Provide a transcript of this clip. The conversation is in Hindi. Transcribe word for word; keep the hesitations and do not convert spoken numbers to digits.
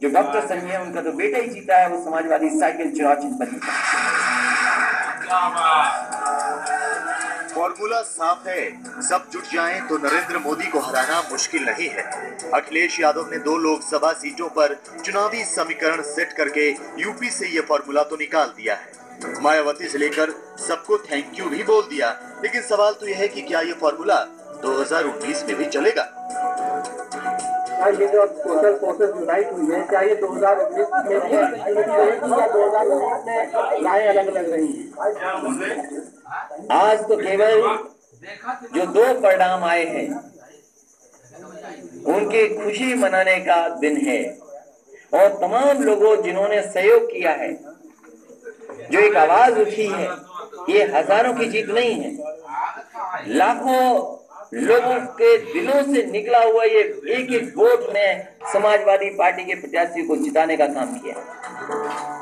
जो डॉक्टर संजय है उनका तो बेटा ही जीता है, वो समाजवादी साइकिल चुनाव चिन्ह पर जीता। फॉर्मूला साफ है, सब जुट जाएं तो नरेंद्र मोदी को हराना मुश्किल नहीं है। अखिलेश यादव ने दो लोकसभा सीटों पर चुनावी समीकरण सेट करके यूपी से ये फॉर्मूला तो निकाल दिया है। मायावती से लेकर सबको थैंक यू भी बोल दिया, लेकिन सवाल तो यह है कि क्या ये फॉर्मूला दो हज़ार उन्नीस में भी चलेगा? ये जो सोशल फोर्सेस यूनाइट हुई है, क्या ये दो हज़ार उन्नीस में भी या दो हज़ार उन्नीस में राय अलग अलग रही है? आज तो केवल जो दो परिणाम आए हैं उनके खुशी मनाने का दिन है, और तमाम लोगों जिन्होंने सहयोग किया है, जो एक आवाज उठी है, ये हजारों की जीत नहीं है, लाखों लोगों के दिलों से निकला हुआ ये एक एक वोट ने समाजवादी पार्टी के प्रत्याशी को जिताने का काम किया।